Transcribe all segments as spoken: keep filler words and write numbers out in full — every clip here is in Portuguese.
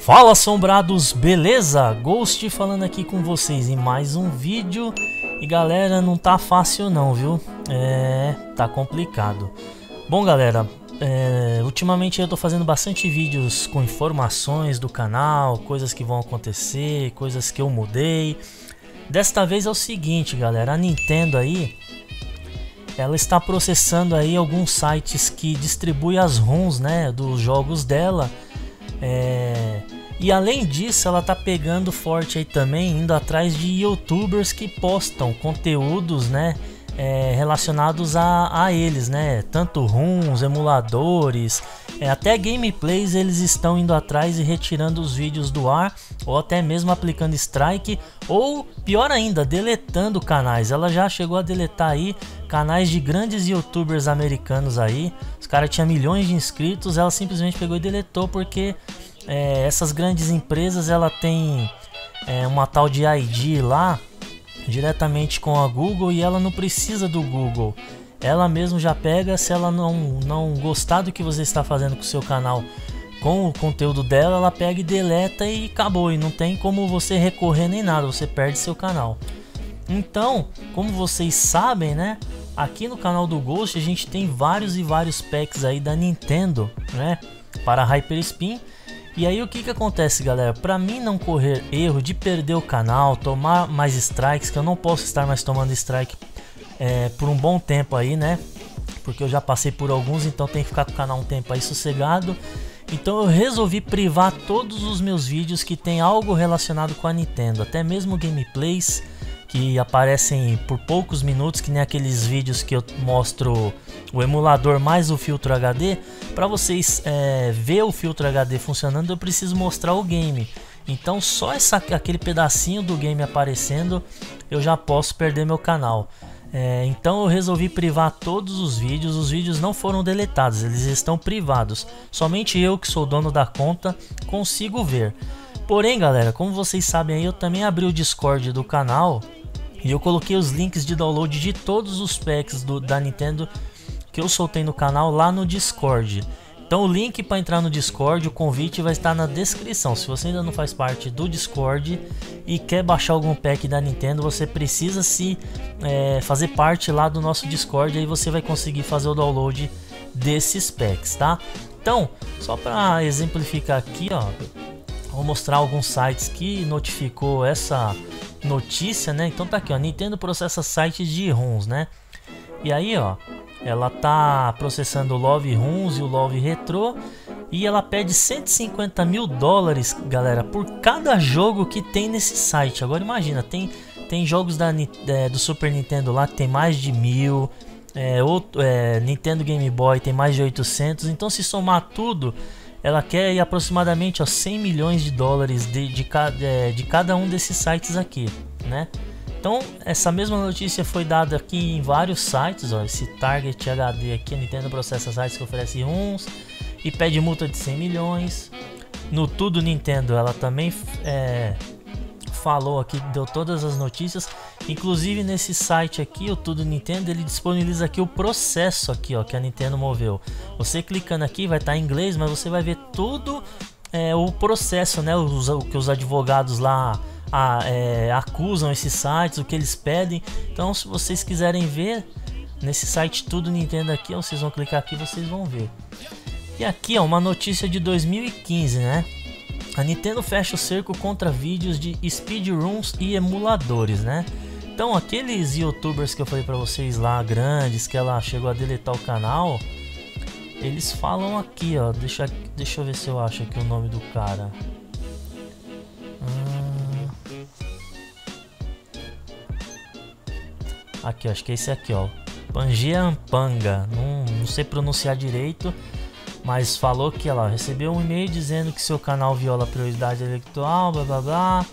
Fala, assombrados, beleza? Ghost falando aqui com vocês em mais um vídeo. E galera, não tá fácil não, viu? É, tá complicado. Bom galera, é, ultimamente eu tô fazendo bastante vídeos com informações do canal, coisas que vão acontecer, coisas que eu mudei. Desta vez é o seguinte galera, a Nintendo aí, ela está processando aí alguns sites que distribuem as ROMs, né, dos jogos dela. É... E além disso, ela tá pegando forte aí também, indo atrás de YouTubers que postam conteúdos, né, é, relacionados a, a eles, né, tanto ROMs, emuladores, é, até gameplays. Eles estão indo atrás e retirando os vídeos do ar, ou até mesmo aplicando strike, ou pior ainda, deletando canais. Ela já chegou a deletar aí canais de grandes YouTubers americanos aí. Os caras tinham milhões de inscritos, ela simplesmente pegou e deletou porque É, essas grandes empresas, ela tem é, uma tal de I D lá diretamente com a Google, e ela não precisa do Google. Ela mesmo já pega, se ela não, não gostar do que você está fazendo com o seu canal, com o conteúdo dela, ela pega e deleta e acabou. E não tem como você recorrer nem nada, você perde seu canal. Então, como vocês sabem, né, aqui no canal do Ghost a gente tem vários e vários packs aí da Nintendo, né, para Hyperspin. E aí o que que acontece galera, para mim não correr erro de perder o canal, tomar mais strikes, que eu não posso estar mais tomando strike é, por um bom tempo aí, né, porque eu já passei por alguns, então tem que ficar com o canal um tempo aí sossegado. Então eu resolvi privar todos os meus vídeos que tem algo relacionado com a Nintendo, até mesmo gameplays que aparecem por poucos minutos, que nem aqueles vídeos que eu mostro o emulador mais o filtro H D. Para vocês é, ver o filtro H D funcionando, eu preciso mostrar o game. Então só essa, aquele pedacinho do game aparecendo, eu já posso perder meu canal. É, então eu resolvi privar todos os vídeos. Os vídeos não foram deletados, eles estão privados. Somente eu, que sou dono da conta, consigo ver. Porém galera, como vocês sabem aí, eu também abri o Discord do canal e eu coloquei os links de download de todos os packs do, da Nintendo que eu soltei no canal lá no Discord. Então o link para entrar no Discord, o convite vai estar na descrição. Se você ainda não faz parte do Discord e quer baixar algum pack da Nintendo, você precisa se é, fazer parte lá do nosso Discord. Aí você vai conseguir fazer o download desses packs, tá? Então, só para exemplificar aqui, ó, vou mostrar alguns sites que notificou essa notícia, né? Então tá aqui, ó, Nintendo processa sites de ROMs, né? E aí, ó, ela tá processando o Love ROMs e o Love Retro, e ela pede cento e cinquenta mil dólares, galera, por cada jogo que tem nesse site. Agora imagina, tem, tem jogos da, é, do Super Nintendo lá que tem mais de mil, é, outro, é, Nintendo Game Boy tem mais de oitocentos, então se somar tudo, ela quer ir aproximadamente ó, cem milhões de dólares de, de, de, de cada um desses sites aqui, né? Então essa mesma notícia foi dada aqui em vários sites, ó, esse Target H D aqui, a Nintendo processa sites que oferecem ROMs e pede multa de cem milhões. No Tudo Nintendo ela também é, falou aqui, deu todas as notícias, inclusive nesse site aqui, o Tudo Nintendo, ele disponibiliza aqui o processo aqui, ó, que a Nintendo moveu. Você clicando aqui vai estar em inglês, mas você vai ver tudo é, o processo, né, os, o que os advogados lá a, é, acusam esses sites, o que eles pedem. Então se vocês quiserem ver nesse site Tudo Nintendo aqui, ó, vocês vão clicar aqui, vocês vão ver. E aqui ó, uma notícia de dois mil e quinze, né? A Nintendo fecha o cerco contra vídeos de speedruns e emuladores, né? Então aqueles youtubers que eu falei pra vocês lá, grandes, que ela chegou a deletar o canal, eles falam aqui, ó, deixa, deixa eu ver se eu acho aqui o nome do cara. Hum... Aqui, ó, acho que é esse aqui, ó, Pangeampanga, não, não sei pronunciar direito, mas falou que ela recebeu um e-mail dizendo que seu canal viola a prioridade intelectual, blá blá blá.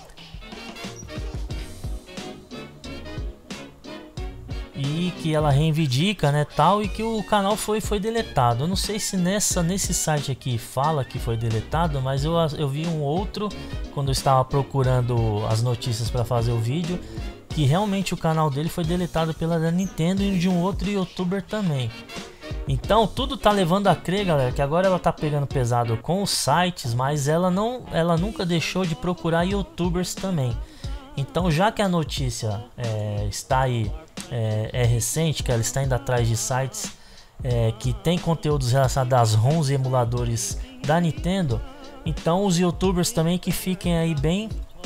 E que ela reivindica, né, tal, e que o canal foi, foi deletado. Eu não sei se nessa, nesse site aqui fala que foi deletado, mas eu, eu vi um outro, quando eu estava procurando as notícias para fazer o vídeo, que realmente o canal dele foi deletado pela da Nintendo e de um outro youtuber também. Então tudo tá levando a crer, galera, que agora ela tá pegando pesado com os sites, mas ela não, ela nunca deixou de procurar YouTubers também. Então, já que a notícia é, está aí, é, é recente, que ela está indo atrás de sites é, que tem conteúdos relacionados às ROMs e emuladores da Nintendo, então os YouTubers também que fiquem aí bem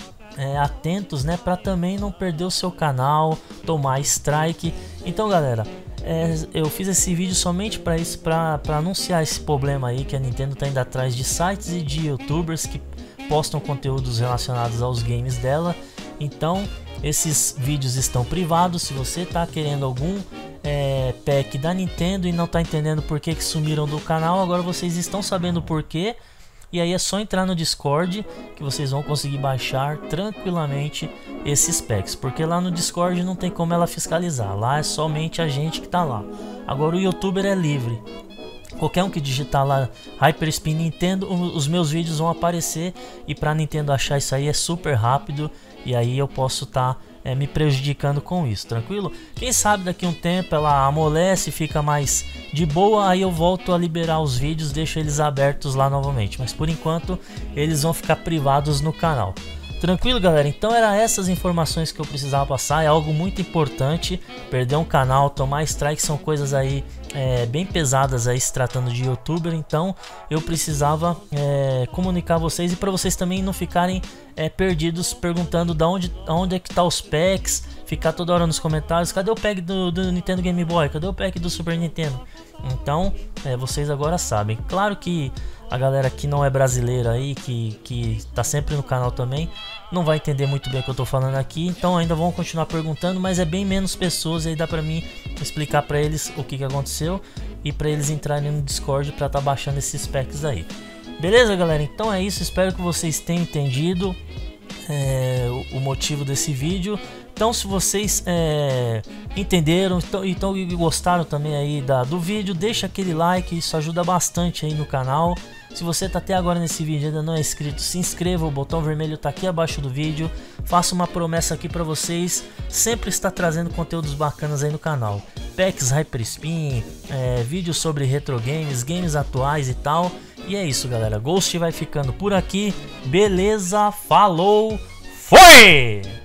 é, atentos, né, para também não perder o seu canal, tomar strike. Então, galera, é, eu fiz esse vídeo somente para isso, para anunciar esse problema aí, que a Nintendo está indo atrás de sites e de YouTubers que postam conteúdos relacionados aos games dela. Então esses vídeos estão privados. Se você está querendo algum é, pack da Nintendo e não está entendendo por que, que sumiram do canal, agora vocês estão sabendo por quê. E aí é só entrar no Discord que vocês vão conseguir baixar tranquilamente esses packs, porque lá no Discord não tem como ela fiscalizar, lá é somente a gente que está lá. Agora o YouTuber é livre. Qualquer um que digitar lá Hyperspin Nintendo, os meus vídeos vão aparecer, e para Nintendo achar isso aí é super rápido, e aí eu posso estar tá, é, me prejudicando com isso, tranquilo? Quem sabe daqui a um tempo ela amolece, fica mais de boa, aí eu volto a liberar os vídeos, deixo eles abertos lá novamente, mas por enquanto eles vão ficar privados no canal. Tranquilo, galera? Então eram essas informações que eu precisava passar. É algo muito importante. Perder um canal, tomar strike são coisas aí é, bem pesadas aí, se tratando de YouTuber. Então eu precisava é, comunicar a vocês, e para vocês também não ficarem é, perdidos perguntando da onde, onde é que tá os packs, ficar toda hora nos comentários: cadê o pack do, do Nintendo Game Boy? Cadê o pack do Super Nintendo? Então é, vocês agora sabem. Claro que a galera que não é brasileira aí, que, que tá sempre no canal também, não vai entender muito bem o que eu tô falando aqui, então ainda vão continuar perguntando, mas é bem menos pessoas, aí dá pra mim explicar pra eles o que que aconteceu e pra eles entrarem no Discord pra tá baixando esses packs aí. Beleza, galera? Então é isso, espero que vocês tenham entendido é, o, o motivo desse vídeo. Então, se vocês é, entenderam então, então, e gostaram também aí da, do vídeo, deixa aquele like, isso ajuda bastante aí no canal. Se você tá até agora nesse vídeo e ainda não é inscrito, se inscreva, o botão vermelho tá aqui abaixo do vídeo. Faço uma promessa aqui pra vocês, sempre estar trazendo conteúdos bacanas aí no canal. Packs Hyperspin, é, vídeos sobre retro games, games atuais e tal. E é isso, galera, Ghost vai ficando por aqui. Beleza, falou, foi!